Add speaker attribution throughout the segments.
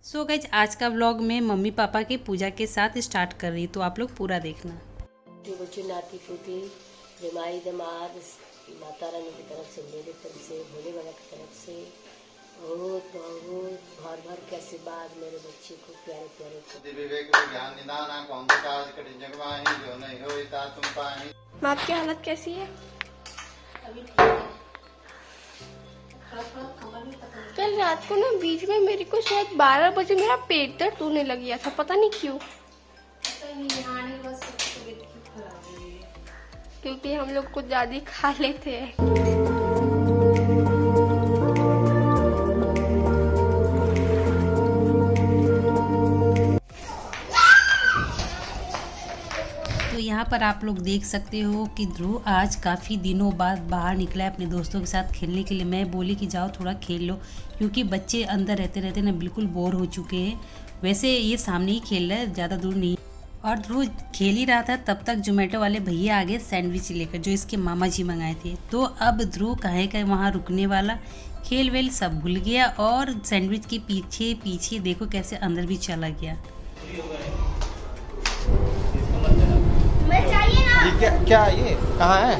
Speaker 1: So guys आज का vlog में मम्मी पापा की पूजा के साथ स्टार्ट कर रही, तो आप लोग पूरा देखना।
Speaker 2: बच्चे नाती पोती जमाई दमाद माता रानी की तरफ से, मेरी तरफ से, भोले बाबा की तरफ से बहुत बहुत भर भर के आशीर्वाद मेरे बच्चे को प्यारे प्यारे
Speaker 3: माँ आपकी हालत कैसी है?
Speaker 2: अभी ठीक है।
Speaker 3: कल रात को ना बीच में मेरे को शायद 12 बजे मेरा पेट दर्द होने लग गया था, पता नहीं क्यों। क्योंकि हम लोग कुछ ज्यादा खा लेते हैं।
Speaker 1: तो यहाँ पर आप लोग देख सकते हो कि ध्रुव आज काफ़ी दिनों बाद बाहर निकला है अपने दोस्तों के साथ खेलने के लिए। मैं बोली कि जाओ थोड़ा खेल लो, क्योंकि बच्चे अंदर रहते रहते ना बिल्कुल बोर हो चुके हैं। वैसे ये सामने ही खेल रहा है, ज़्यादा दूर नहीं। और ध्रुव खेल ही रहा था, तब तक जोमेटो वाले भैया आ गए सैंडविच लेकर, जो इसके मामा जी मंगाए थे। तो अब ध्रुव कहे का वहाँ रुकने वाला, खेल वेल सब भूल गया और सैंडविच के पीछे पीछे देखो कैसे अंदर भी चला गया।
Speaker 4: ये क्या ये कहाँ है?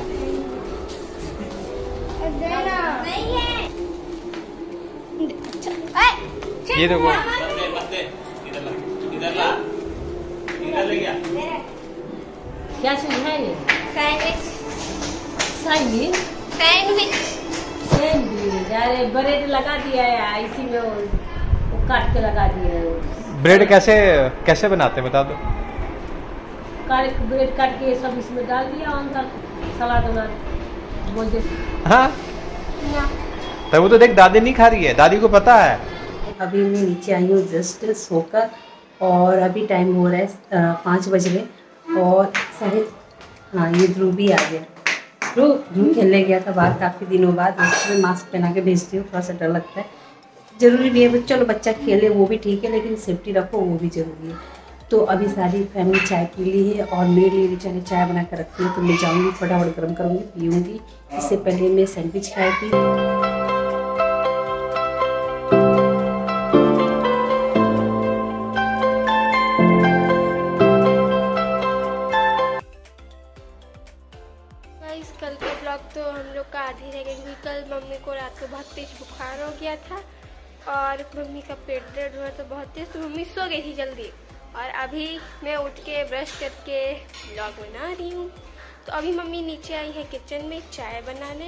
Speaker 3: नहीं है।
Speaker 4: ये देखो
Speaker 2: क्या चीज है ये?
Speaker 3: सैंडविच।
Speaker 2: सैंडविच
Speaker 3: सैंडविच
Speaker 2: सैंडविच अरे ब्रेड लगा दिया है इसी में, वो काट के लगा दिया है।
Speaker 4: ब्रेड कैसे बनाते हैं बता दो।
Speaker 2: ब्रेड काट के सब इसमें डाल दिया, अंदर सलाद वलाद बोलते।
Speaker 4: हाँ तो वो तो देख दादी नहीं खा रही है, दादी को पता है।
Speaker 1: अभी मैं नीचे आई हूँ जस्ट सोकर, और अभी टाइम हो रहा है 5 बज रहे, और शायद हाँ ये ध्रुव भी आ गया। ध्रुव खेलने गया था बाहर काफ़ी दिनों बाद, उसमें मास्क पहना के भेजती हूँ, थोड़ा सा डर लगता है। ज़रूरी नहीं है, चलो बच्चा खेले वो भी ठीक है, लेकिन सेफ्टी रखो वो भी ज़रूरी है। तो अभी सारी फैमिली चाय पी ली है, और मेरे लिए भी चाय बना कर रखती हूँ, तो मैं जाऊँगी फटाफट गर्म करूँगी पीऊँगी। इससे पहले मैं सैंडविच खाई थी।
Speaker 3: कल का ब्लॉग तो हम लोग का आधी रह गया, क्योंकि कल मम्मी को रात को बहुत तेज बुखार हो गया था और मम्मी का पेट दर्द हुआ तो बहुत तेज, तो मम्मी सो गई थी जल्दी। और अभी मैं उठ के ब्रश करके ब्लॉग बना रही हूँ। तो अभी मम्मी नीचे आई है किचन में चाय बनाने।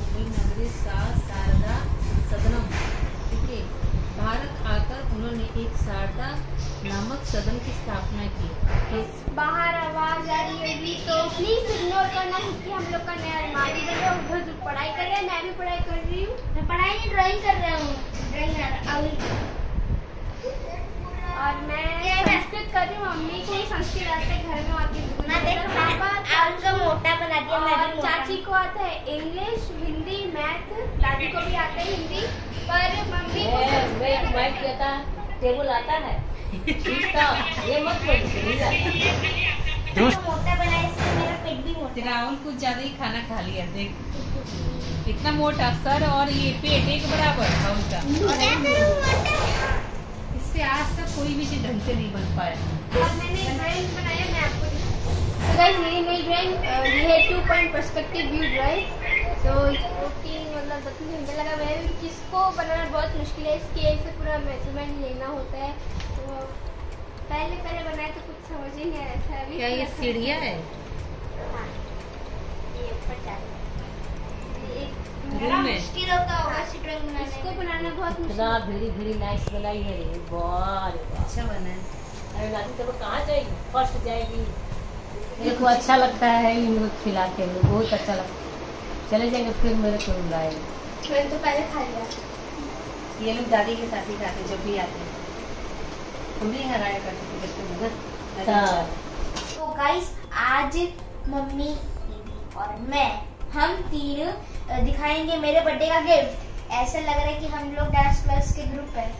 Speaker 1: भारत आकर उन्होंने एक शारदा नामक सदन की स्थापना की।
Speaker 3: बाहर आवाज आ रही होगी तो प्लीज इग्नोर करना, क्योंकि हम लोग का नया अलमारी बन रहा है, उधर पढ़ाई कर रहे हैं, मैं भी पढ़ाई कर रही हूँ। मैं पढ़ाई नहीं ड्राइंग कर रहा हूँ, और मैं संस्कृत कर रही हूँ। मम्मी को संस्कृत आता है, घर में आती है, मोटा बना दिया। और चाची को आता है इंग्लिश, हिंदी, मैथ, दादी को भी आता है हिंदी, पर मम्मी को
Speaker 2: टेबल आता है ये मत
Speaker 3: मोटा बनाया, इससे मेरा पेट भी मोटा।
Speaker 1: राहुल कुछ ज्यादा ही खाना खा लिया, देख इतना मोटा सर और ये पेट एक बराबर राहुल का। इससे आज तक कोई भी चीज ढंग से नहीं बन पाया।
Speaker 3: और मैंने ड्राइंग बनाया, मैं आपको गाइस ये मेरी ड्राइंग ये है 2 पॉइंट पर्सपेक्टिव व्यू ड्राइंग। तो मतलब 2-3 घंटे लगा। मैं किसको बनाना बहुत मुश्किल है, स्केल से पूरा मेजरमेंट लेना होता है। तो पहले बनाया तो कुछ समझ ही नहीं आ रहा था। अभी
Speaker 1: क्या ये सीढ़ियाँ है?
Speaker 3: हाँ, ये ऊपर
Speaker 1: मुश्किल
Speaker 3: होता होगा ड्राइंग बनाने। इसको बनाना बहुत मुश्किल।
Speaker 2: भेरी नाइस बनाई है रे, बहुत
Speaker 1: अच्छा बना है।
Speaker 2: अरे दादी तो कहाँ जाएगी, फर्स्ट जाएगी। मेरे को अच्छा लगता है इनको खिला के, बहुत अच्छा लगता है। चले जाएंगे फिर मेरे को बुलाएंगे।
Speaker 3: मैंने तो पहले खा लिया।
Speaker 1: ये लोग दादी के साथ ही खाते जब भी आते हैं, हम भी हराया करते थे बचपन में ना।
Speaker 5: तो गाइस आज मम्मी, दीदी और मैं, हम 3 दिखाएंगे मेरे बर्थडे का गिफ्ट। ऐसा लग रहा है कि हम लोग डांस प्लस के ग्रुप है,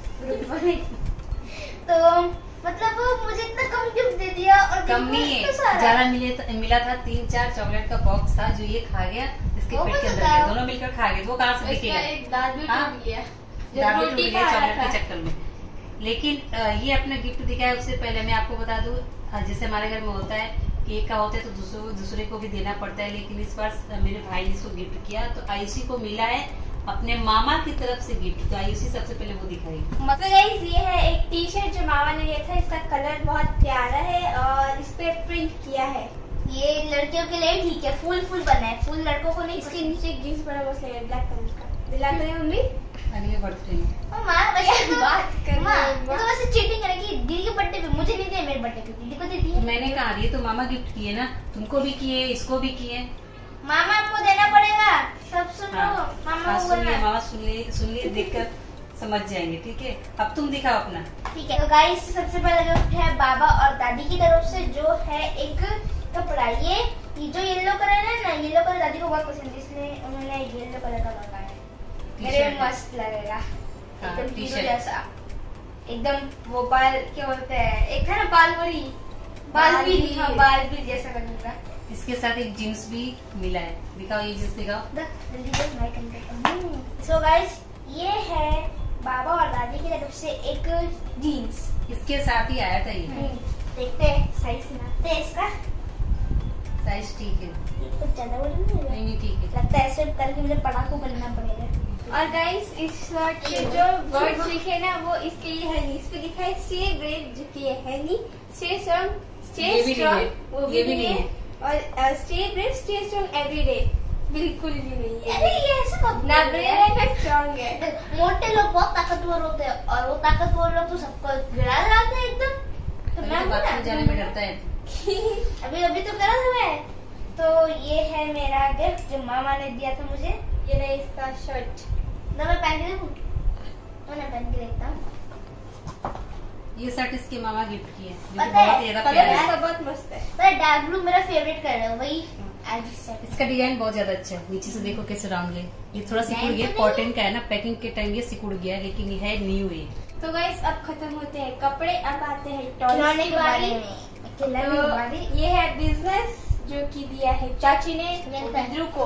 Speaker 5: तो मतलब मुझे इतना कम गिफ्ट दे दिया। और
Speaker 1: कम नहीं है, ज्यादा मिला था। 3-4 चॉकलेट का बॉक्स था जो ये खा गया, इसके पेट के अंदर गया, दोनों मिलकर खा गए। वो कहाँ से दिखेगा?
Speaker 3: एक दांत भी टूट गया,
Speaker 1: चॉकलेट के चक्कर में। लेकिन ये अपना गिफ्ट दिखाया उससे पहले मैं आपको बता दूं, जैसे हमारे घर में होता है केक का होता है तो दूसरे को भी देना पड़ता है, लेकिन इस बार मेरे भाई ने इसको गिफ्ट किया तो आयुषी को मिला है अपने मामा की तरफ से गिफ्ट। तो आयुषी सबसे पहले वो दिखाएगी।
Speaker 3: मतलब गाइस ये है एक टी शर्ट जो मामा ने दिया था, इसका कलर बहुत प्यारा है और इस पे प्रिंट किया है।
Speaker 5: ये लड़कियों के लिए ठीक है, फुल बना है, फुल लड़कों को नहीं।
Speaker 3: इसके नीचे जींस बना मस्त लग रहा है ब्लैक कलर का। दिलाते हैं मम्मी
Speaker 1: बर्थडे
Speaker 5: माँ वैसे
Speaker 3: बात कर
Speaker 5: माँ तो वैसे चीटिंग करेगी। दीदी के बर्थडे पे मुझे नहीं दिया, मेरे बर्थडे पे दीदी को देती है।
Speaker 1: मैंने कहा ये तो मामा गिफ्ट किए ना, तुमको भी किए इसको भी किए।
Speaker 5: मामा आपको देना पड़ेगा, सब सुनो।
Speaker 1: हाँ,
Speaker 5: मामा को
Speaker 1: सुन लिए
Speaker 5: बोलना।
Speaker 1: मामा, सुन लिए देखकर समझ जाएंगे। ठीक है, अब तुम दिखाओ अपना।
Speaker 5: ठीक है, तो गाइस सबसे पहला गिफ्ट है बाबा और दादी की तरफ से, जो है एक कपड़ा। ये जो येलो कलर है ना, येलो कलर दादी को बहुत पसंद है, इसलिए उन्होंने येलो कलर का मंगाया है। मेरे मस्त लगेगा, एकदम हीरो जैसा, एकदम वो बाल क्या बोलते हैं, एक था ना बालवरी, बालवीर, हाँ बालवीर जैसा लगेगा।
Speaker 1: इसके साथ एक जींस भी मिला है, दिखाओ ये जींस दिखाओ।
Speaker 5: सो गाइस ये है बाबा और दादी की तरफ से एक जीन्स।
Speaker 1: इसके साथ ही आया था ये।
Speaker 5: देखते हैं साइज सुनाते हैं इसका।
Speaker 1: साइज ठीक है,
Speaker 5: ये कुछ ज्यादा बड़ा नहीं है,
Speaker 1: नहीं ठीक है।
Speaker 5: लगता है ऐसे करके मुझे पढ़ाकू बनना पड़ेगा।
Speaker 3: और गाइस इस शर्ट के जो वर्ड्स लिखे ना वो इसके लिए है नहीं, इस पे लिखा है स्टे ब्रेव, जो कि है नहीं, स्टे स्ट्रांग,
Speaker 1: ये भी
Speaker 3: स्टे
Speaker 1: नहीं है,
Speaker 3: स्ट्रांग, वो
Speaker 1: ये
Speaker 3: भी
Speaker 1: भी
Speaker 3: नहीं
Speaker 1: नहीं
Speaker 3: है। और stay brave stay strong every day, बिल्कुल भी नहीं
Speaker 5: अरे
Speaker 3: है।
Speaker 5: ये ऐसे मत
Speaker 3: ना
Speaker 5: बोल
Speaker 3: ब्रेव
Speaker 5: यार।
Speaker 3: है ना स्ट्रांग है।
Speaker 5: मोटे लोग बहुत ताकतवर होते हैं और वो ताकतवर लोग तो सबको गिरा जाते हैं एकदम। तो मैं
Speaker 1: बाथरूम जाने में डरता है।
Speaker 5: अभी तो करा था मैं। तो ये है मेरा गिफ्ट जो मामा ने दिया था मुझे।
Speaker 3: ये नहीं इसका शर्ट,
Speaker 5: ना मैं पहन के देखूं? तो मैं पहन के देखता हूँ।
Speaker 1: ये शर्ट इसके मामा गिफ्ट किए, जो कि
Speaker 5: पता है,
Speaker 1: बहुत ही ज्यादा
Speaker 3: कलर
Speaker 1: प्यारा है।
Speaker 3: इसका बहुत मस्त है।
Speaker 5: पर डार्क ब्लू मेरा फेवरेट कलर है, वही आज सेट।
Speaker 1: इसका डिजाइन बहुत ज्यादा अच्छा है, नीचे से देखो कैसे राउंड है। ये थोड़ा सिकुड़
Speaker 5: डिजाइन
Speaker 1: गया,
Speaker 5: तो
Speaker 1: कॉटन का है ना, पैकिंग के टाइम ये सिकुड़ गया है, लेकिन ये है न्यू है।
Speaker 3: तो गाइस अब खत्म होते हैं कपड़े, अब आते हैं
Speaker 5: खिलौने
Speaker 3: टॉयज
Speaker 5: के
Speaker 3: की
Speaker 5: बारे
Speaker 3: बारी।
Speaker 5: में। खिलौने के बारे
Speaker 3: तो ये है बिजनेस जो कि दिया है चाची ने ध्रुव को,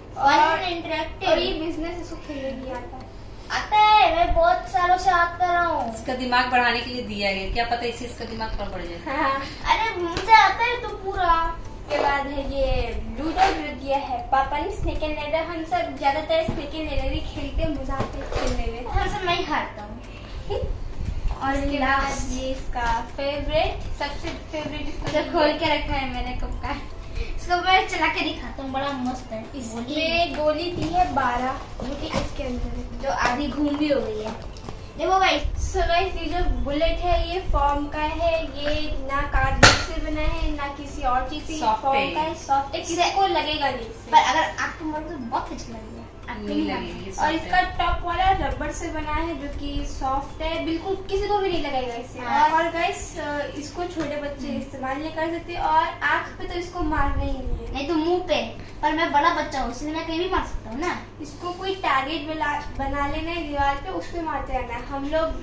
Speaker 5: और इंटरेक्टिव।
Speaker 3: और ये बिजनेस इसको खेलने नहीं आता।
Speaker 5: आता है, मैं बहुत सालों से याद कर रहा हूँ।
Speaker 1: इसका दिमाग बढ़ाने के लिए दिया है, क्या पता इससे इसका दिमाग थोड़ा बढ़ जाए।
Speaker 3: हाँ।
Speaker 5: अरे मुझे आता है तो पूरा।
Speaker 3: के बाद है ये लूडो जो दिया है पापा ने, स्नेक एंड लैडर। हम सब ज्यादातर स्नेक एंड लैडर ही खेलते हैं, मजा आता है खेलने में।
Speaker 5: हर समय मैं ही हारता हूँ।
Speaker 3: और इसके बाद ये इसका फेवरेट, सबसे फेवरेट इसका
Speaker 5: जो खोल के रखा है मैंने कब का, इसको मैं चला के दिखाता हूँ, बड़ा मस्त है।
Speaker 3: इसमें गोली दी है 12, जो कि इसके अंदर है।
Speaker 5: जो आधी घूम भी हो गई है। देखो गाइस,
Speaker 3: सो गाइस ये जो बुलेट है ये फॉर्म का है, ये ना कार्डबोर्ड से बना है ना किसी और चीज से,
Speaker 1: Soft
Speaker 3: फॉर्म
Speaker 1: है।
Speaker 3: का है, सॉफ्ट है, किसी को लगेगा नहीं इससे।
Speaker 5: पर अगर आपको मरो तो बहुत अच्छा लगेगा। आपको
Speaker 1: नहीं
Speaker 5: नहीं
Speaker 1: लगेगी,
Speaker 5: लगेगा।
Speaker 3: और इसका टॉप वाला रबर से बना है जो कि सॉफ्ट है, बिल्कुल किसी को भी नहीं लगेगा इससे।
Speaker 5: हाँ।
Speaker 3: और गाइस इसको छोटे बच्चे इस्तेमाल नहीं कर सकते, और आंख पे तो इसको मारना ही नहीं है।
Speaker 5: नहीं तो मुंह पे, पर मैं बड़ा बच्चा हूँ इसलिए मैं कहीं भी मार सकता हूँ ना।
Speaker 3: इसको कोई टारगेट बना लेना है दीवार पे, उस पे मारते रहना है। हम लोग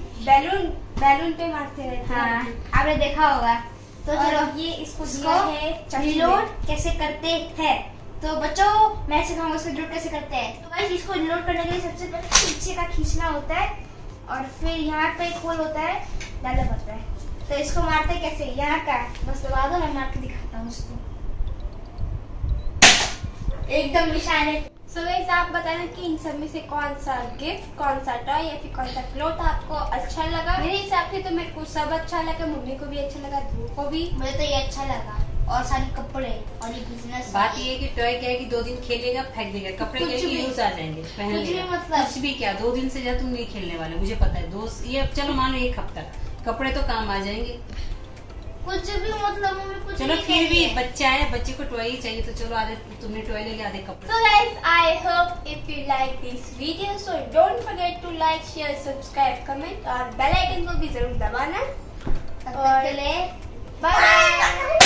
Speaker 3: बैलून पे मारते रहते
Speaker 5: हाँ,
Speaker 3: हैं।
Speaker 5: आपने देखा होगा। तो
Speaker 3: और
Speaker 5: चलो
Speaker 3: ये इसको
Speaker 5: इसको
Speaker 3: दिया है चाची ने।
Speaker 5: रिलोड कैसे करते हैं, तो बच्चों मैं सिखाऊंगा इसको रिलोड कैसे करते हैं। तो गाइस इसको रिलोड करने के लिए सबसे पहले पीछे का खींचना होता है, और फिर यहाँ पे एक होल होता है, डालना पड़ता है। तो इसको मारते हैं कैसे, यहाँ का बस दबा दो, मैं मार के दिखाता हूँ उसको। एकदम निशान है।
Speaker 3: सो गाइस आप बताना कि इन सब में से कौन सा गिफ्ट, कौन सा टॉय या फिर कौन सा क्लॉथ आपको अच्छा लगा। मेरे हिसाब से तो मेरे को सब अच्छा लगा, मम्मी को भी अच्छा लगा, ध्रुव को भी।
Speaker 5: मुझे तो ये अच्छा लगा, और सारे कपड़े और ये बिजनेस।
Speaker 1: बात ये है कि टॉय क्या है कि 2 दिन खेलेगा फेंक देगा, कपड़े
Speaker 5: कुछ
Speaker 1: क्या है कि
Speaker 5: भी।
Speaker 1: यूज आ जाएंगे, पहन
Speaker 5: कुछ भी
Speaker 1: लेगा।
Speaker 5: मतलब।
Speaker 1: कुछ भी क्या, 2 दिन से ज्यादा तुम नहीं खेलने वाले, मुझे पता है। ये अब चलो मान लो 1 हफ्ता, कपड़े तो काम आ जाएंगे।
Speaker 5: कुछ भी मतलब मम्मी कुछ
Speaker 1: चलो
Speaker 5: नहीं
Speaker 1: फिर भी
Speaker 5: चाहिए।
Speaker 1: बच्चा है, बच्चे को टॉय ही चाहिए, तो चलो आधे तुमने टॉय ले लिया, आधे कपड़े।
Speaker 3: So guys, I hope if you like this video, so don't forget to like, share, subscribe, comment और बेल आइकन को भी जरूर दबाना।
Speaker 5: तब तक के लिए
Speaker 3: Bye.